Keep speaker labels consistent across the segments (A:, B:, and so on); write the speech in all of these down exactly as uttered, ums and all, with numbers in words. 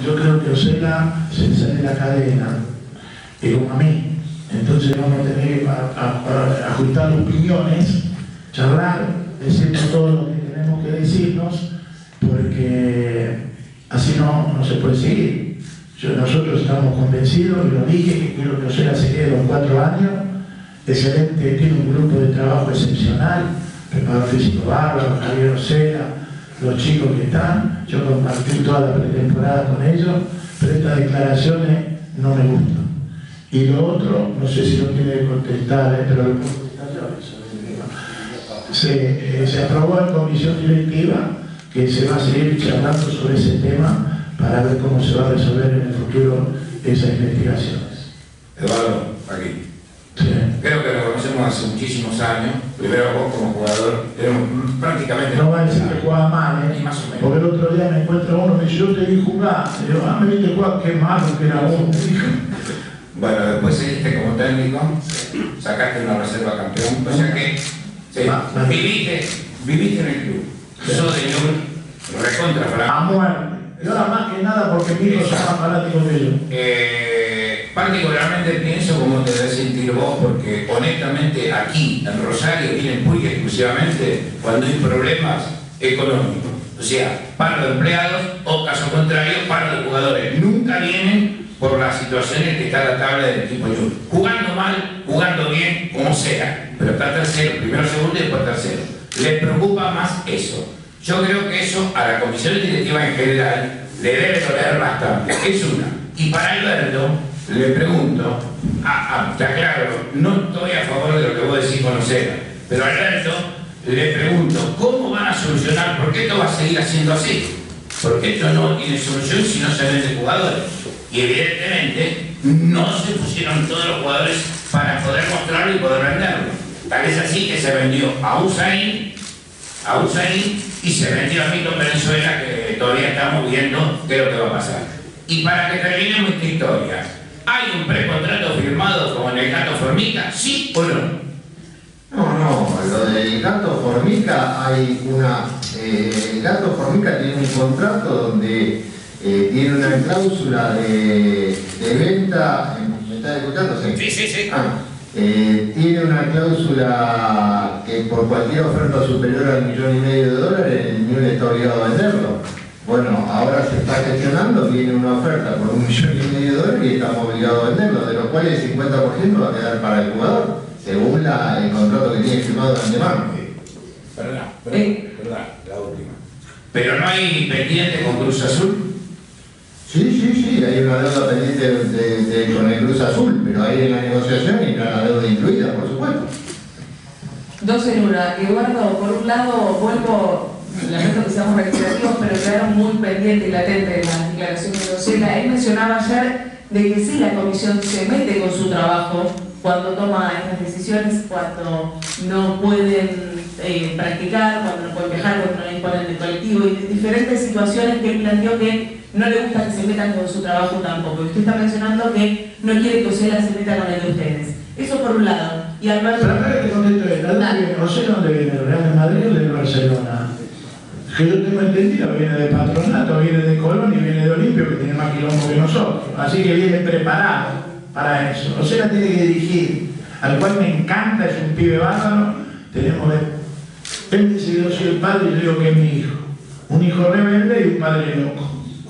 A: yo creo que Osela se sale de la cadena, y como a mí. Entonces vamos a tener que a, a, a ajustar opiniones, charlar, decirnos todo lo que tenemos que decirnos, porque así no, no se puede seguir. Yo, nosotros estamos convencidos, y lo dije, que quiero que Osela se quede los cuatro años, excelente, tiene un grupo de trabajo excepcional, preparador físico bárbaro, Javier Osela, los chicos que están, yo compartí toda la pretemporada con ellos, pero estas declaraciones no me gustan. Y lo otro, no sé si lo tiene que contestar, ¿eh? Pero lo puedo contestar yo. Se, eh, se aprobó en comisión directiva que se va a seguir charlando sobre ese tema para ver cómo se va a resolver en el futuro esas investigaciones.
B: Eduardo, aquí.
A: Sí.
B: Creo que lo conocemos hace muchísimos años. Primero vos como jugador, éramos prácticamente...
A: No va a decir que jugaba mal, ¿eh?
B: Más o menos.
A: Porque el otro día me encuentro uno y me dice, yo te vi jugar. Y yo, ah, me viste jugar, qué malo que era uno.
B: Bueno, después seguiste como técnico, sacaste una reserva campeón, o sea que sí, viviste, viviste en el club. Sos de un recontra para
A: a muerte. Y ahora más que nada porque mis hijos son más fanáticos de ellos.
B: Eh, particularmente pienso como te debes sentir vos, porque honestamente aquí en Rosario vienen muy exclusivamente cuando hay problemas económicos. O sea, paro de empleados o caso contrario, paro de jugadores. Nunca vienen por las situaciones que está la tabla del equipo junior. Jugando mal, jugando bien, como sea. Pero está tercero, primero, segundo y después tercero. Les preocupa más eso. Yo creo que eso a la comisión directiva en general le debe doler bastante. Es una. Y para Alberto, le pregunto, ah, ah, está claro, no estoy a favor de lo que vos decís con Osela, pero a Alberto le pregunto, ¿cómo van a solucionar? ¿Por qué esto va a seguir haciendo así? Porque esto no tiene solución si no se venden jugadores. Y evidentemente no se pusieron todos los jugadores para poder mostrarlo y poder venderlo. Tal es así que se vendió a Usain, a Usain y se vendió a Milton Venezuela, que todavía estamos viendo qué es lo que va a pasar. Y para que terminemos esta historia, ¿hay un precontrato firmado con el Gato Formica? ¿Sí o no?
C: No, no, lo del Gato Formica hay una... Eh, el Gato Formica tiene un contrato donde eh, tiene una cláusula de, de venta... ¿Me estás escuchando?
B: Sí, sí, sí.
C: Ah, eh, tiene una cláusula que por cualquier oferta superior al millón y medio de dólares el Newell está obligado a venderlo. Bueno, ahora se está gestionando, viene una oferta por un millón y medio de dólares y estamos obligados a venderlo, de lo cual el cincuenta por ciento va a quedar para el jugador, según la, el contrato que tiene firmado de antemano.
B: Perdón, perdón, perdón, la última. ¿Pero no hay pendiente con Cruz Azul?
C: Sí, sí, sí, hay una deuda pendiente de, de, de, con el Cruz Azul, pero hay en la negociación y está la deuda incluida, por supuesto.
D: Dos en una. Eduardo, por un lado, vuelvo, lamento que seamos reiterativos, pero quedaron muy pendientes y latentes las declaraciones de Osela. Él mencionaba ayer de que sí, la comisión se mete con su trabajo cuando toma estas decisiones, cuando no pueden eh, practicar, cuando no pueden viajar, cuando no le imponen el colectivo, y diferentes situaciones que él planteó que no le gusta que se metan con su trabajo tampoco. Y usted está mencionando que no quiere que Osela se meta con el de ustedes. Eso por un lado. Y Alberto...
A: Pero acá que te contesto esto, ¿Osela dónde viene? ¿El Real de Madrid o de Barcelona? Que yo tengo entendido, viene de Patronato, viene de Colón y viene de Olimpio, que tiene más quilombo que nosotros. Así que viene preparado para eso. Osela tiene que dirigir, al cual me encanta, es un pibe bárbaro. Tenemos... Él dice que yo soy el padre y yo digo que es mi hijo. Un hijo rebelde y un padre loco.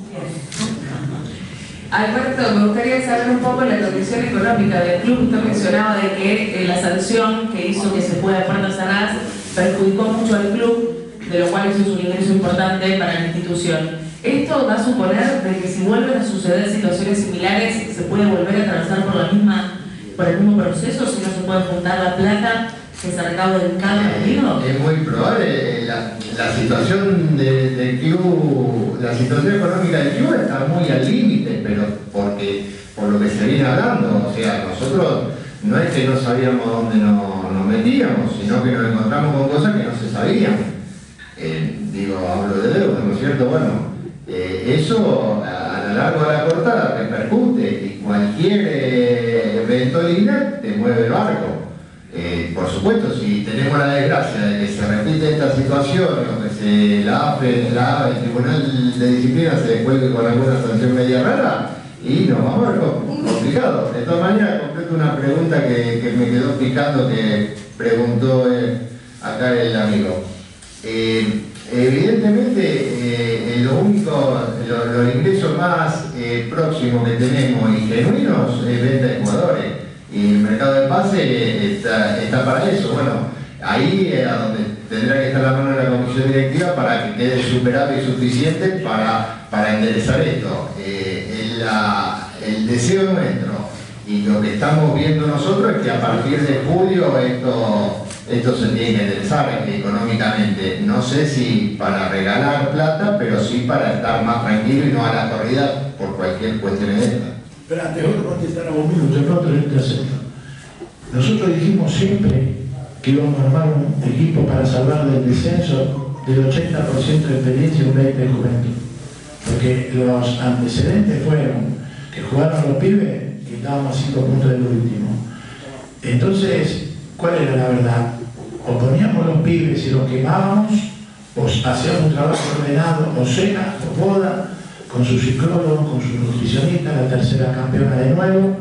D: Alberto, me gustaría saber un poco la condición económica del club. Usted mencionaba de que eh, la sanción que hizo que se pueda puertas cerradas perjudicó mucho al club, de lo cual eso es un ingreso importante para la institución. Esto va a suponer de que si vuelven a suceder situaciones similares, se puede volver a atravesar por, la misma, por el mismo proceso, si no se puede juntar la plata que se recaude en cada partido.
C: Es muy probable. La, la situación de, del club, la situación económica del club está muy al límite, pero porque por lo que se viene hablando, o sea, nosotros no es que no sabíamos dónde nos, nos metíamos, sino que nos encontramos con cosas que no se sabían. Eh, digo, hablo de deuda, ¿no es cierto? Bueno, eh, eso a, a la larga o a la corta repercute y cualquier eh, eventualidad te mueve el barco. Eh, por supuesto, si tenemos la desgracia de que se repite esta situación o que se, la A F E, la, el Tribunal de Disciplina se descuelgue con alguna sanción media rara, y nos vamos a ver complicado. De todas maneras, completo una pregunta que, que me quedó picando, que preguntó eh, acá el amigo. Eh, evidentemente, eh, lo único, lo, los ingresos más eh, próximos que tenemos y genuinos es venta de jugadores. Y el mercado de pase está, está para eso. Bueno, ahí es donde tendrá que estar la mano de la comisión directiva para que quede superable y suficiente para, para enderezar esto. Eh, la, el deseo nuestro y lo que estamos viendo nosotros es que a partir de julio esto, esto se tiene que enderezar económicamente. No sé si para regalar plata, pero sí para estar más tranquilo y no a la corrida por cualquier cuestión de esta.
A: Pero antes de contestar a un minuto, no te acepto. Nosotros dijimos siempre que íbamos a armar un equipo para salvar del descenso del ochenta por ciento de experiencia y un veinte por ciento de juventud. Porque los antecedentes fueron que jugaron los pibes y estábamos a cinco puntos del último. Entonces, ¿cuál era la verdad? O poníamos los pibes y los quemábamos, o hacíamos un trabajo ordenado, o cena, o boda, con su psicólogo, con su nutricionista, la tercera campeona de nuevo,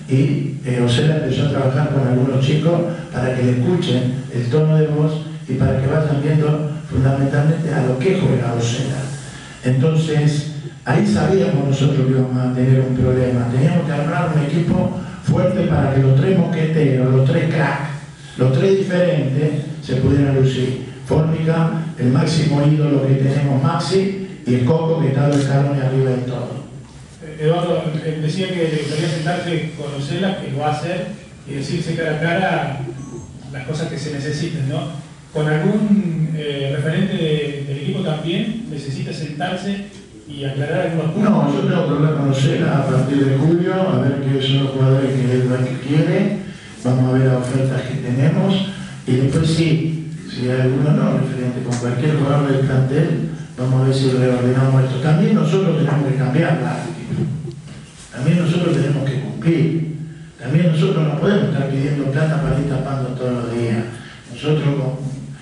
A: y eh, Osela empezó a trabajar con algunos chicos para que le escuchen el tono de voz y para que vayan viendo fundamentalmente a lo que juega Osela. Entonces, ahí sabíamos nosotros que íbamos a tener un problema. Teníamos que armar un equipo fuerte para que los tres mosqueteros, los tres cracks, los tres diferentes, se pudieran lucir. Fórmica, el máximo ídolo que tenemos, Maxi, y el Coco, que está el escalón arriba de todo.
E: Eduardo, decía que le gustaría sentarse con Osela, que lo va a hacer, y decirse cara a cara las cosas que se necesiten, ¿no? Con algún eh, referente de, del equipo también necesita sentarse y aclarar algunos puntos.
A: No, yo tengo que hablar con Osela a partir de julio, a ver qué son los jugadores que él quiere, vamos a ver las ofertas que tenemos, y después sí, si hay alguno no referente con cualquier jugador del plantel, vamos a ver si reordenamos esto. También nosotros tenemos que cambiar la actitud. También nosotros tenemos que cumplir. También nosotros no podemos estar pidiendo plata para ir tapando todos los días. Nosotros con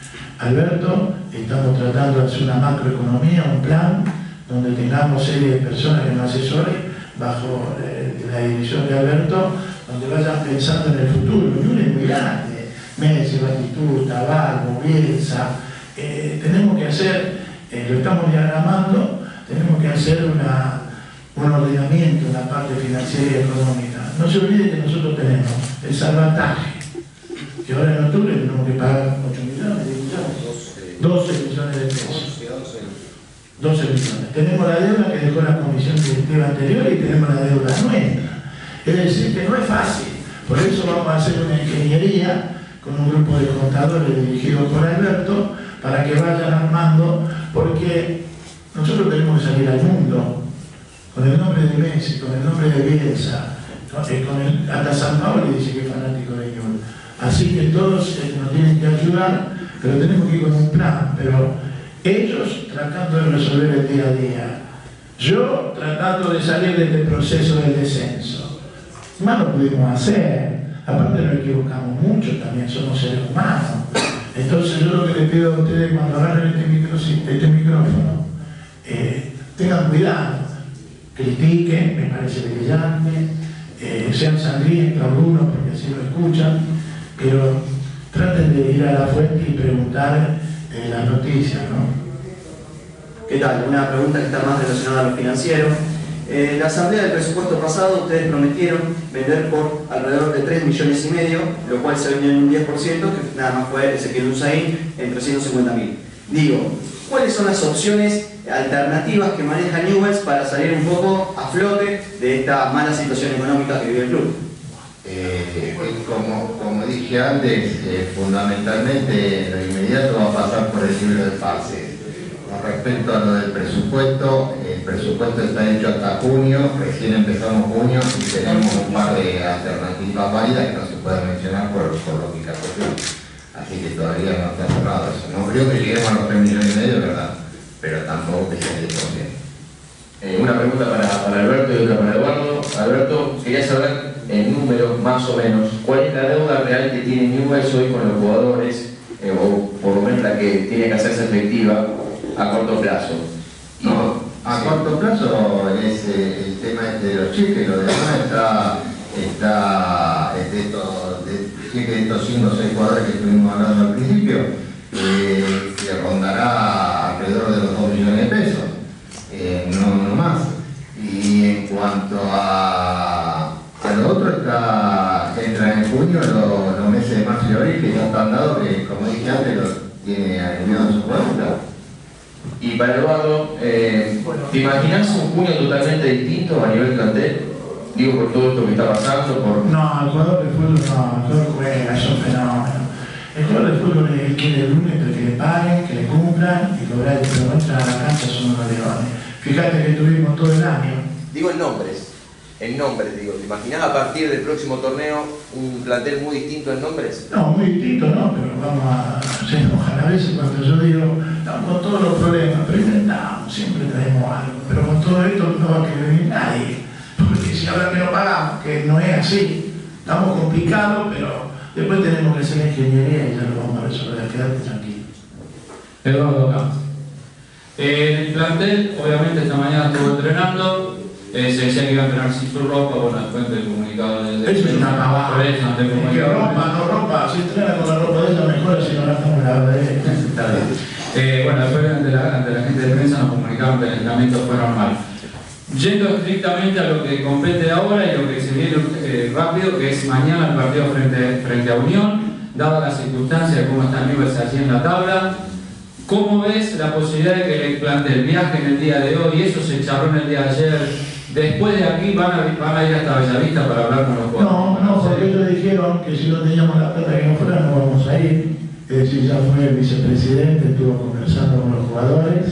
A: Alberto estamos tratando de hacer una macroeconomía, un plan, donde tengamos serie de personas que nos asesoren bajo la dirección de Alberto, donde vayan pensando en el futuro. El es muy grande. Messi, Batistuta, Balbo, Bielsa. Eh, tenemos que hacer... Eh, lo estamos diagramando, tenemos que hacer una, un ordenamiento en la parte financiera y económica. No se olvide que nosotros tenemos el salvataje, que ahora en octubre tenemos que pagar ocho millones, diez millones, doce millones de pesos. doce millones. Tenemos la deuda que dejó la comisión directiva anterior y tenemos la deuda nuestra. Es decir, que no es fácil. Por eso vamos a hacer una ingeniería con un grupo de contadores dirigido por Alberto, para que vayan armando, porque nosotros tenemos que salir al mundo con el nombre de Messi, con el nombre de Bielsa, con el, hasta San Paolo dice que es fanático de Ñul. Así que todos eh, nos tienen que ayudar, pero tenemos que ir con un plan, pero ellos tratando de resolver el día a día, yo tratando de salir de este proceso del descenso. Más lo pudimos hacer, aparte nos equivocamos mucho, también somos seres humanos. Entonces yo lo que les pido a ustedes cuando agarren este, micro, este micrófono, eh, tengan cuidado, critiquen, me parece brillante, eh, sean sangrientos algunos porque así lo escuchan, pero traten de ir a la fuente y preguntar eh, las noticias, ¿no?
F: ¿Qué tal? Una pregunta que está más relacionada a lo financiero. En la asamblea del presupuesto pasado ustedes prometieron vender por alrededor de tres millones y medio, lo cual se vendió en un diez por ciento, que nada más fue Ezequiel Unzaín en trescientos cincuenta mil. Digo, ¿cuáles son las opciones alternativas que maneja Newell's para salir un poco a flote de esta mala situación económica que vive el club?
C: Eh, como, como dije antes, eh, fundamentalmente lo inmediato va a pasar por el libro de pases. Con respecto a lo del presupuesto, el presupuesto está hecho hasta junio, recién empezamos junio y tenemos un par de alternativas válidas que no se pueden mencionar por, por lógica cuestión. Así que todavía no está cerrado eso. No creo que lleguemos a los tres millones y medio, ¿verdad? Pero tampoco que sea el diez por ciento.
G: Eh, una pregunta para, para Alberto y otra para Eduardo. Alberto, quería saber en números más o menos cuál es la deuda real realidad que tiene Newell's hoy con los jugadores, eh, o por lo menos la que tiene que hacerse efectiva a corto plazo.
C: No, a
G: sí.
C: corto plazo es eh, el tema este de los cheques, lo demás está, está es de estos de, cheques de estos cinco o seis jugadores que estuvimos hablando al principio, eh, que rondará alrededor de los dos millones de pesos, eh, no, no más. Y en cuanto a, a lo otro, está, entra en junio los, los meses de marzo y abril, que ya están dados, que como dije antes, los tiene alineado en su cuenta.
G: Y para Eduardo, eh, ¿te imaginas un junio totalmente distinto a nivel plantel? Digo, por todo esto que está pasando, por...
A: No, el jugador de fútbol no, el jugador juega, es un fenómeno. El jugador de fútbol es el que quiere el lunes, pero que le paguen, que le cumplan y cobrar el que muestra a la cancha son unos leones. Fíjate que tuvimos todo el año.
G: Digo en nombres, en nombres, digo. ¿Te imaginas a partir del próximo torneo un plantel muy distinto en nombres?
A: No, muy distinto, ¿no? Pero vamos a... Se enojan a veces cuando yo digo, estamos con todos los problemas, pero intentamos, siempre traemos algo. Pero con todo esto no va a querer venir nadie. Porque si ahora que no pagamos, que no es así, estamos complicados, pero después tenemos que hacer la ingeniería y ya lo vamos a resolver. Quédate tranquilo.
H: Eduardo acá. Eh, el plantel, obviamente, esta mañana estuvo entrenando. Eh, se decía que iba a entrenar sin su ropa, bueno, después del comunicado de...
A: Eso es una pavada.
H: Por eso, ante el
A: Que
H: comunicado.
A: ropa, no ropa, si entrena con la ropa de ella mejor si no gastamos la de ella.
H: Está bien. Eh, bueno, después ante la, ante la gente de prensa nos comunicaron que el entrenamiento fue normal. Yendo estrictamente a lo que compete ahora y lo que se viene eh, rápido, que es mañana el partido frente, frente a Unión, dada la circunstancia de cómo está Newell's allí en la tabla, ¿cómo ves la posibilidad de que el plantel viaje en el día de hoy? Eso se charló en el día de ayer. Después de aquí van a, van a ir hasta Bellavista para hablar con los jugadores.
A: No, no, porque ellos dijeron que si no teníamos la plata que no fuera no vamos a ir. Es decir, ya fue el vicepresidente, estuvo conversando con los jugadores.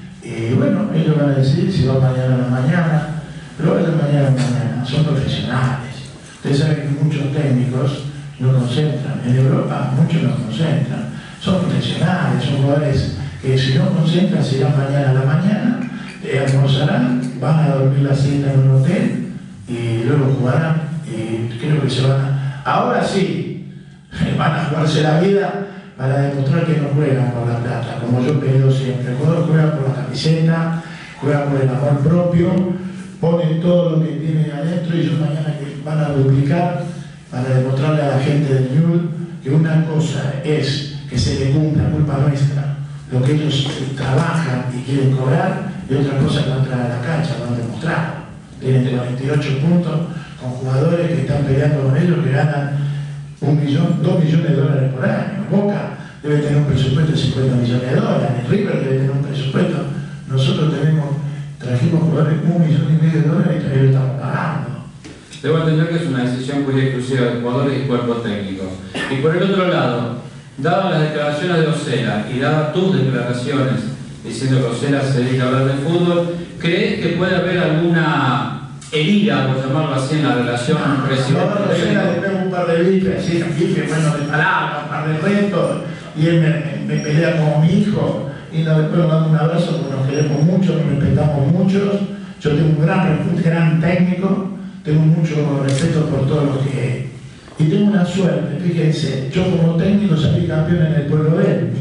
A: Y bueno, ellos van a decir si va mañana a la mañana, pero vayan mañana a la mañana, son profesionales. Ustedes saben que muchos técnicos no concentran, en Europa muchos no concentran, son profesionales, son jugadores que si no concentran se irán mañana a la mañana, eh, almorzarán, van a dormir la siesta en un hotel y luego jugarán y creo que se van a... Ahora sí, van a jugarse la vida para demostrar que no juegan por la plata, como yo he pedido siempre. El jugador juega por la camiseta, juega por el amor propio, pone todo lo que tiene adentro y ellos mañana que van a duplicar para demostrarle a la gente del Newell's que una cosa es que se le cumpla, culpa nuestra, lo que ellos trabajan y quieren cobrar, y otra cosa es entrar a la cancha, lo han demostrado. Tienen cuarenta y ocho puntos con jugadores que están peleando con ellos que ganan un millón, dos millones de dólares por año. Boca debe tener un presupuesto de cincuenta millones de dólares, River debe tener un presupuesto. Nosotros tenemos, trajimos jugadores un millón y medio de dólares y todavía lo estamos pagando.
H: Debo entender que es una decisión muy exclusiva de jugadores y cuerpos técnicos. Y por el otro lado, dadas las declaraciones de Osela y dadas tus declaraciones diciendo que Osela se dedica a hablar de fútbol, ¿crees que puede haber alguna herida, por llamarlo así, en la relación presidente?
A: No, Osela le pego un par de bifes, así, bifes, bueno, de palabras, un par de retos, y él me, me pelea como mi hijo, y no, después nos damos un abrazo porque nos queremos mucho, nos respetamos muchos. Yo tengo un gran, un gran técnico, tengo mucho respeto por todos los que... Y tengo una suerte, fíjense, yo como técnico salí campeón en el pueblo de él.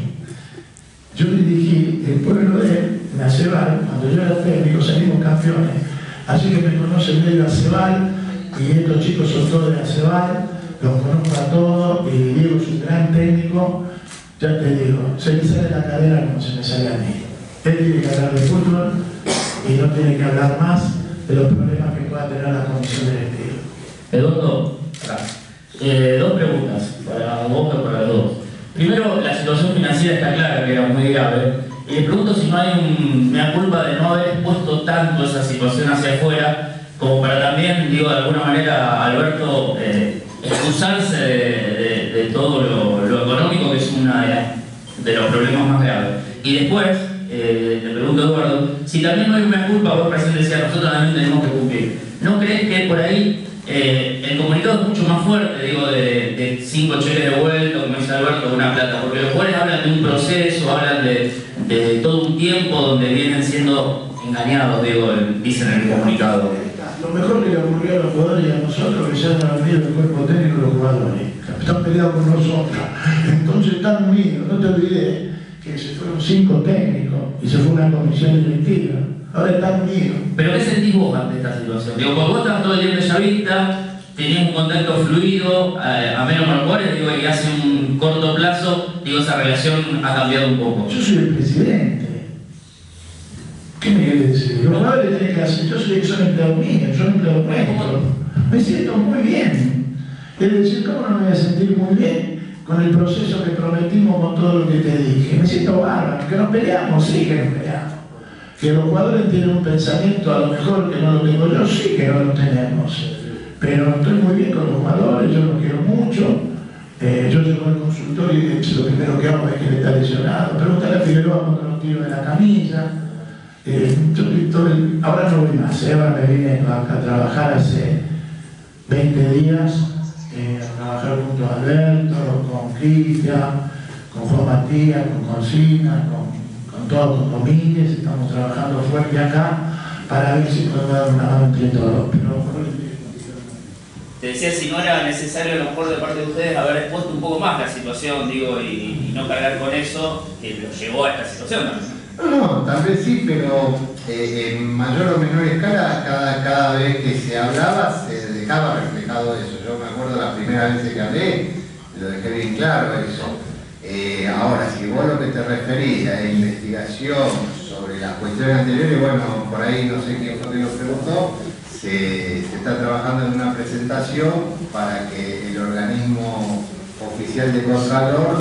A: Yo dirigí el pueblo de él, en Acebal, cuando yo era técnico salimos campeones. Así que me conoce el medio Acebal, y estos chicos son todos de Acebal, los conozco a todos, y Diego es un gran técnico. Ya te digo, se me sale la cadera como se me sale a mí. Él tiene que hablar de fútbol y no tiene que hablar más de los problemas que pueda tener la comisión directiva.
I: Eduardo, eh, dos preguntas para vos o para los dos. Primero, la situación financiera está clara que era muy grave. Y le pregunto si no hay un, una culpa de no haber expuesto tanto esa situación hacia afuera, como para también, digo, de alguna manera, Alberto, eh, excusarse de, de, de todo lo, lo económico, que es uno de, de los problemas más graves. Y después, eh, le pregunto a Eduardo, si también no hay una culpa, vos recién decías, nosotros también tenemos que cumplir. ¿No crees que por ahí eh, el comunicado es mucho más fuerte, digo, de, de cinco cheques de vuelta, como dice Alberto, de una plata? Porque los jugadores hablan de un proceso, hablan de, de todo un tiempo donde vienen siendo engañados, digo, dicen en el comunicado.
A: Lo mejor que le ocurrió a los jugadores y a nosotros es que se han unido el cuerpo técnico y los jugadores. Están peleados con nosotros. Entonces están unidos. No te olvides que se fueron cinco técnicos y se fue una comisión directiva. Ahora están unidos.
I: ¿Pero qué sentís vos ante esta situación? Digo, porque vos estabas todo el día en Bellavista, tenías un contacto fluido, eh, a menos con los jugadores, digo, y hace un corto plazo, digo, esa relación ha cambiado un poco.
A: Yo soy el presidente. ¿Qué me quiere decir? Los jugadores tienen que hacer, yo soy, son empleados míos, son empleados nuestros. Me siento muy bien. Es decir, ¿cómo no me voy a sentir muy bien con el proceso que prometimos con todo lo que te dije? Me siento bárbaro, que nos peleamos, sí que nos peleamos. Que los jugadores tienen un pensamiento a lo mejor que no lo tengo yo, sí que no lo tenemos. Pero estoy muy bien con los jugadores, yo los quiero mucho. Eh, yo llego al consultorio y lo primero que hago es que él está lesionado. Pregúntale a Figueroa cuando los tiro de la camilla. Eh, yo, yo, ahora no voy más, eh, ahora me vine acá a trabajar hace veinte días, eh, a trabajar junto a Alberto, con Cristian, con Juan Matías, con Consina, con, con todos, con Domínguez. Estamos trabajando fuerte acá para ver si podemos dar una mano entre todos. Pero,
I: te decía si no era necesario a lo mejor de parte de ustedes haber expuesto un poco más la situación, digo, y, y no cargar con eso que lo llevó a esta situación también.
C: No, no, tal vez sí, pero eh, en mayor o menor escala, cada, cada vez que se hablaba se dejaba reflejado eso. Yo me acuerdo la primera vez que hablé, lo dejé bien claro eso. Eh, ahora, si vos lo que te referís a investigación sobre las cuestiones anteriores, bueno, por ahí no sé quién fue que lo preguntó, se, se está trabajando en una presentación para que el organismo oficial de Contralor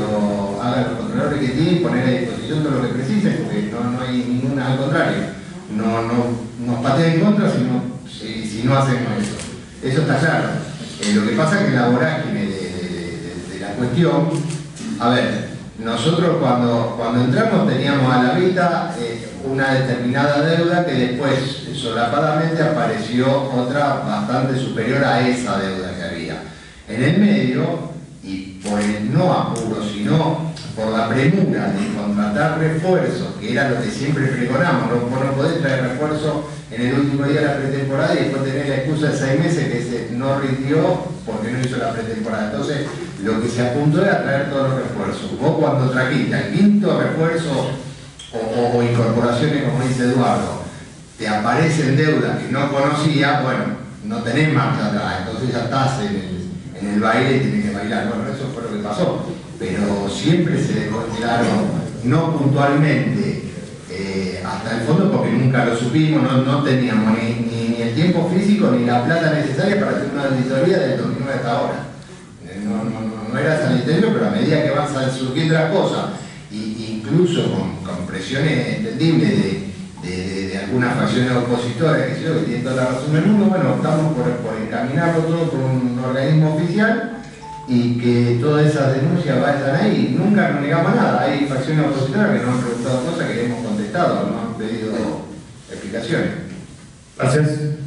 C: lo haga los controladores que tiene y poner a disposición todo lo que precisen, porque no, no hay ninguna, al contrario, no, no nos patean en contra sino, si, si no hacemos eso. Eso está claro. Eh, lo que pasa es que la vorágine de, de, de, de la cuestión, a ver, nosotros cuando, cuando entramos teníamos a la vista eh, una determinada deuda que después solapadamente apareció otra bastante superior a esa deuda que había. En el medio, y por el no apuro, sino por la premura de contratar refuerzos, que era lo que siempre pregonamos, no, no podés traer refuerzo en el último día de la pretemporada y después tener la excusa de seis meses que se no rindió porque no hizo la pretemporada. Entonces, lo que se apuntó era traer todos los refuerzos. Vos cuando trajiste al quinto refuerzo o, o, o incorporaciones, como dice Eduardo, te aparecen deudas que no conocía, bueno, no tenés marcha atrás, entonces ya estás en el en el baile y tiene que bailar. Bueno, eso fue lo que pasó, pero siempre se dejó claro, no puntualmente eh, hasta el fondo, porque nunca lo supimos, no, no teníamos ni, ni, ni el tiempo físico ni la plata necesaria para hacer una auditoría del dos mil nueve hasta ahora. No, no, no, no era sanitario, pero a medida que van surgiendo las cosas, y, incluso con, con presiones entendibles de De, de, de algunas facciones opositoras que, yo, que tienen toda la razón del mundo, bueno, optamos por, por encaminarlo todo por un organismo oficial y que todas esas denuncias vayan ahí. Nunca nos negamos nada. Hay facciones opositoras que nos han preguntado cosas que le hemos contestado, nos han pedido explicaciones.
A: Gracias.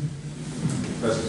C: Gracias.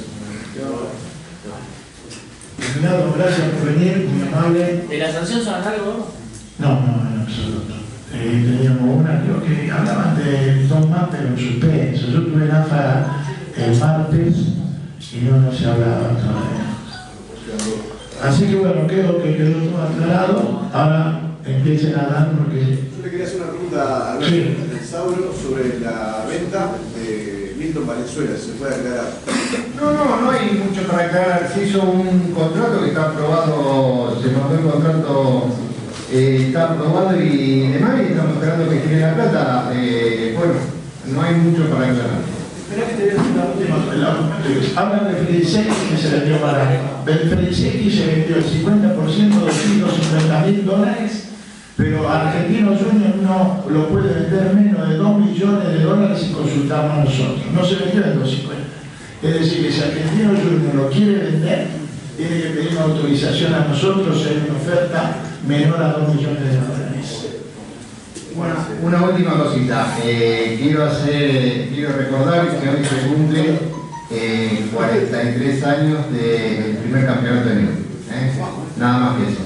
A: Leonardo, gracias por venir, muy amable.
I: ¿De la sanción son algo?
A: No, no, en absoluto. Eh, teníamos una, creo que hablaban de dos más, pero en suspenso. Yo tuve en A F A el martes y no, no se hablaba todavía. Así que bueno, creo que quedó todo aclarado. Ahora empiecen a dar porque...
J: Yo le quería hacer una pregunta a Alberto
A: sí.
J: Sauro sobre la venta de Milton Valenzuela, ¿se puede aclarar?
C: No, no, no hay mucho para aclarar. Se hizo un contrato que está aprobado, se mandó el contrato... Eh, está aprobado y demás, y estamos esperando que llegue la plata. Eh, bueno, no hay mucho para aclarar.
A: Espera que te voy a decir una última. Hablan de Fredisek que se vendió para. Fredisek se vendió el cincuenta por ciento, doscientos cincuenta mil dólares, pero Argentino Junior no lo puede vender menos de dos millones de dólares si consultamos a nosotros. No se vendió en doscientos cincuenta. Es decir, que si Argentino Junior lo quiere vender, tiene que pedir una autorización a nosotros si hay una oferta menor a dos millones de dólares.
C: Bueno, una última cosita. Eh, quiero hacer, quiero recordar que hoy se cumple eh, cuarenta y tres años del primer campeonato de Newell. ¿eh? Nada más que eso.